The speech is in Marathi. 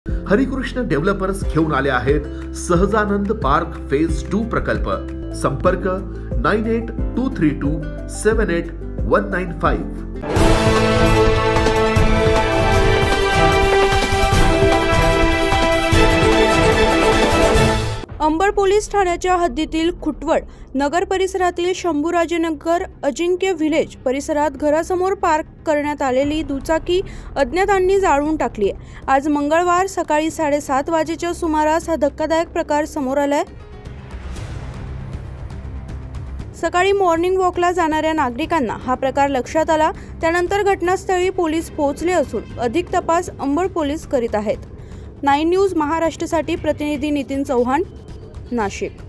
हरिकृष्ण डेव्हलपर्स घेऊन आले आहेत सहजानंद पार्क फेज 2 प्रकल्प। संपर्क 9823278195। अंबड पोलीस ठाण्याच्या हद्दीतील खुटवड नगर परिसरातील शंभूराजेनगर अजिंक्य व्हिलेज परिसरात घरासमोर पार्क करण्यात आलेली दुचाकी अज्ञातांनी जाळून टाकली आहे। आज मंगळवार सकाळी 7:30 वाजेच्या सुमारास हा धक्कादायक प्रकार समोर आलाय। सकाळी मॉर्निंग वॉकला जाणाऱ्या नागरिकांना हा प्रकार लक्षात आला। त्यानंतर घटनास्थळी पोलीस पोहोचले असून अधिक तपास अंबड पोलीस करीत आहेत। 9 न्यूज महाराष्ट्रसाठी प्रतिनिधी नितीन चव्हाण, नाशिक।